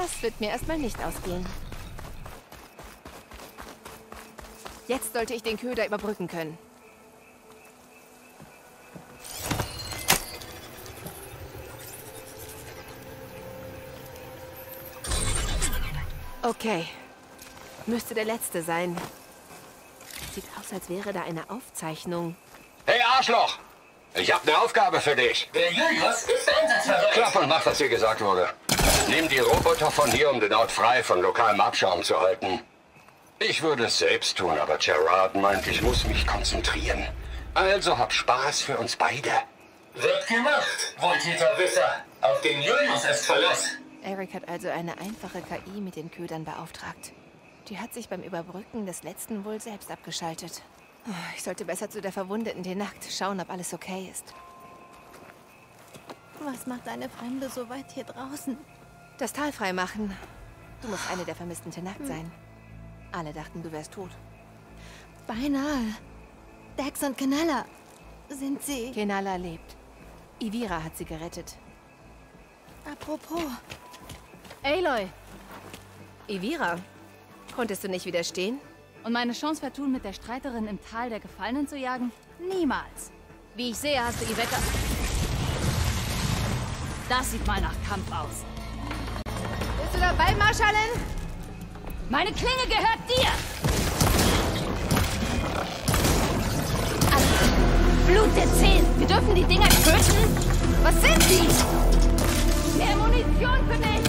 Das wird mir erstmal nicht ausgehen. Jetzt sollte ich den Köder überbrücken können. Okay. Müsste der letzte sein. Sieht aus, als wäre da eine Aufzeichnung. Hey Arschloch! Ich habe eine Aufgabe für dich. Der Julius ist einsatzbereit. Klapp und mach, was dir gesagt wurde. Nimm die Roboter von hier, um den Ort frei von lokalem Abschaum zu halten. Ich würde es selbst tun, aber Gerard meint, ich muss mich konzentrieren. Also hab Spaß für uns beide. Wird gemacht, Wohltäterwisser. Auf den Julius ist Verlass. Eric hat also eine einfache KI mit den Ködern beauftragt. Die hat sich beim Überbrücken des letzten wohl selbst abgeschaltet. Ich sollte besser zu der Verwundeten Tenakt schauen, ob alles okay ist. Was macht eine Fremde so weit hier draußen? Das Tal freimachen. Du musst eine der vermissten Tenakt sein. Alle dachten, du wärst tot. Beinahe. Dex und Kenala. Sind sie... Kenala lebt. Ivira hat sie gerettet. Apropos. Aloy! Ivira, konntest du nicht widerstehen? Und meine Chance vertun, mit der Streiterin im Tal der Gefallenen zu jagen? Niemals. Wie ich sehe, hast du Iveta... Das sieht mal nach Kampf aus. Bist du dabei, Marschallin? Meine Klinge gehört dir! Blut der Zehen! Wir dürfen die Dinger töten? Was sind die? Mehr Munition für mich!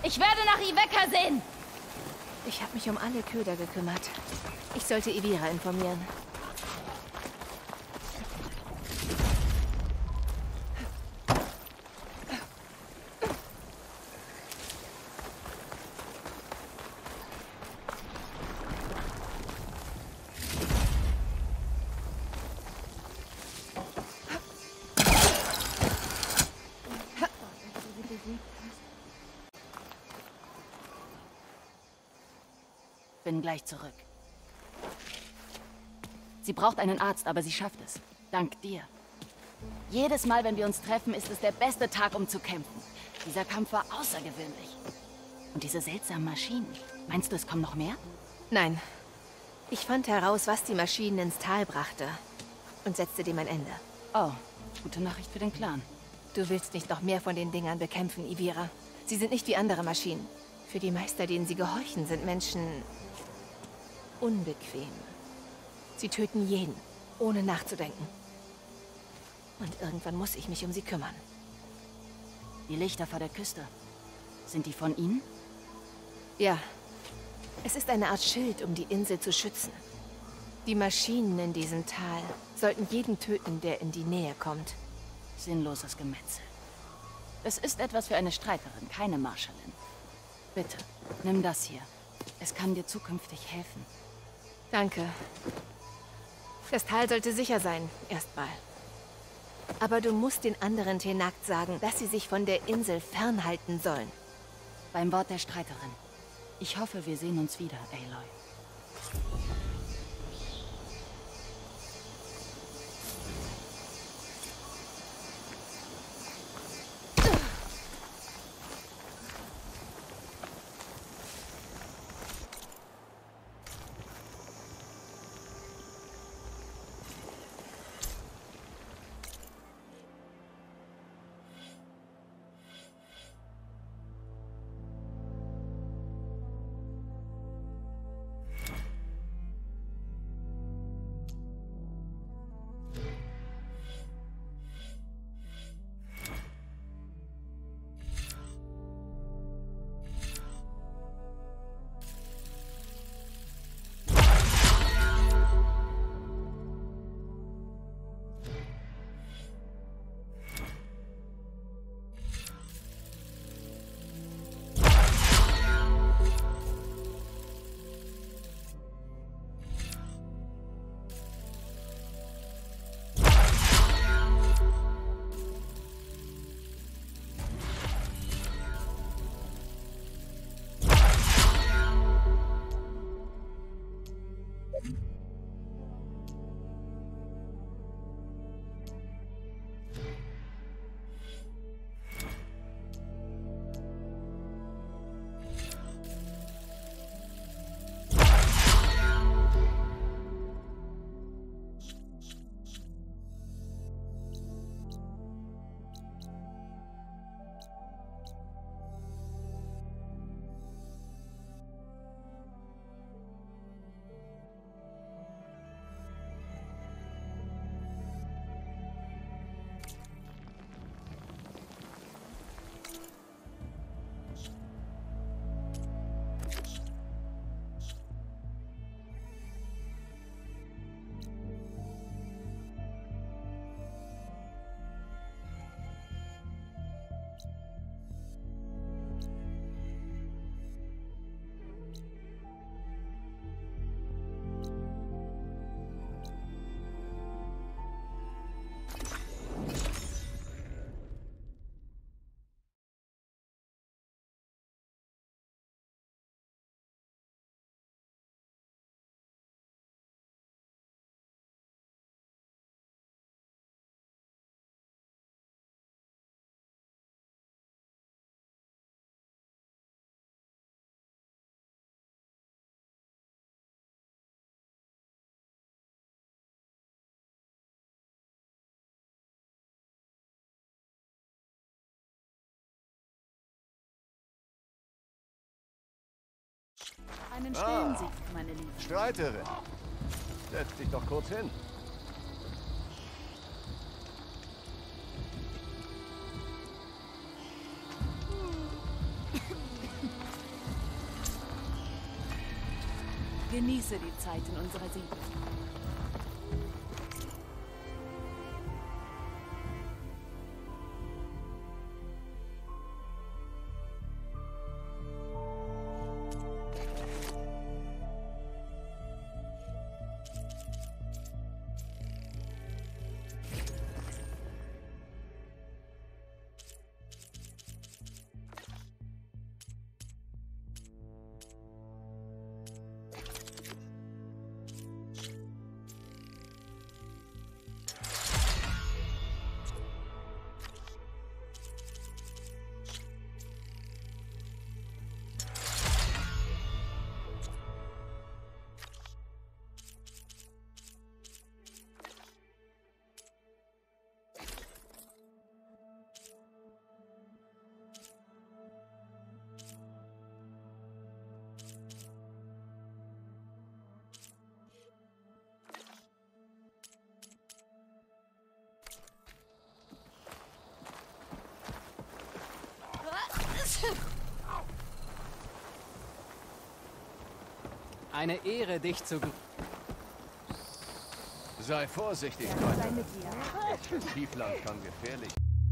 Ich werde nach Iveca sehen. Ich habe mich um alle Köder gekümmert. Ich sollte Evira informieren. Bin gleich zurück. Sie braucht einen Arzt, aber sie schafft es. Dank dir. Jedes Mal, wenn wir uns treffen, ist es der beste Tag, um zu kämpfen. Dieser Kampf war außergewöhnlich. Und diese seltsamen Maschinen. Meinst du, es kommen noch mehr? Nein. Ich fand heraus, was die Maschinen ins Tal brachte. Und setzte dem ein Ende. Oh, gute Nachricht für den Clan. Du willst nicht noch mehr von den Dingern bekämpfen, Evira. Sie sind nicht wie andere Maschinen. Für die Meister, denen sie gehorchen, sind Menschen unbequem. Sie töten jeden, ohne nachzudenken. Und irgendwann muss ich mich um sie kümmern. Die Lichter vor der Küste. Sind die von Ihnen? Ja. Es ist eine Art Schild, um die Insel zu schützen. Die Maschinen in diesem Tal sollten jeden töten, der in die Nähe kommt. Sinnloses Gemetzel. Es ist etwas für eine Streiterin, keine Marschallin. Bitte, nimm das hier. Es kann dir zukünftig helfen. Danke. Das Tal sollte sicher sein, erstmal. Aber du musst den anderen Tenakt sagen, dass sie sich von der Insel fernhalten sollen. Beim Wort der Streiterin. Ich hoffe, wir sehen uns wieder, Aloy. Einen stillen Sieg, meine Liebe. Streiterin. Setz dich doch kurz hin. Genieße die Zeit in unserer Siedlung. Eine Ehre, dich zu... Sei vorsichtig, Leute. Das Tiefland kann gefährlich.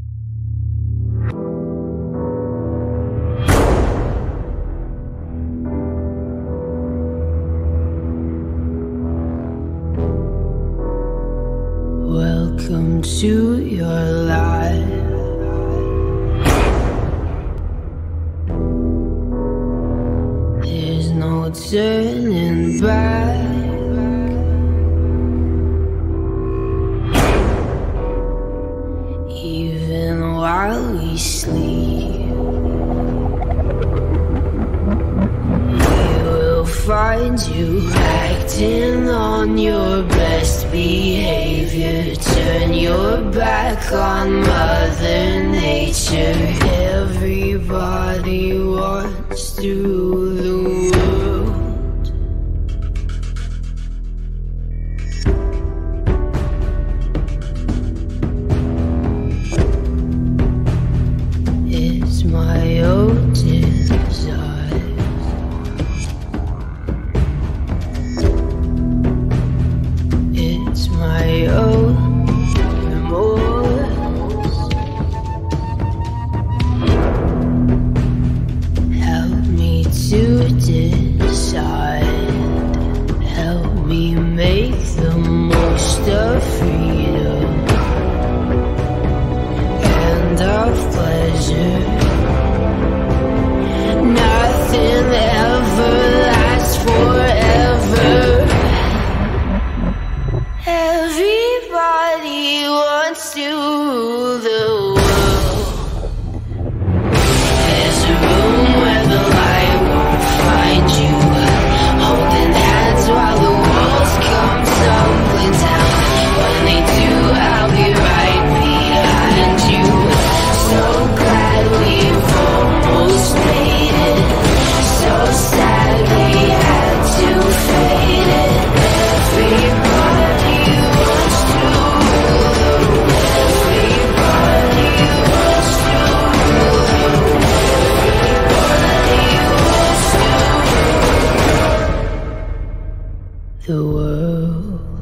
Welcome to your life. There's no turning back. Even while we sleep, we will find you acting on your best behavior. Turn your back on Mother Nature. Everybody wants to rule the world. It's my own desire. It's my own remorse. Help me to decide. Help me make the most of freedom and of pleasure. Nothing ever lasts forever. Everybody wants to rule the world. There's a room where the light won't find you. Holding hands while the walls come tumbling down. When they do, I'll be right behind you. So glad we've almost made it. So sad we had to fade it. Everybody wants to rule the world. Everybody wants to rule the world. Everybody wants to rule the world.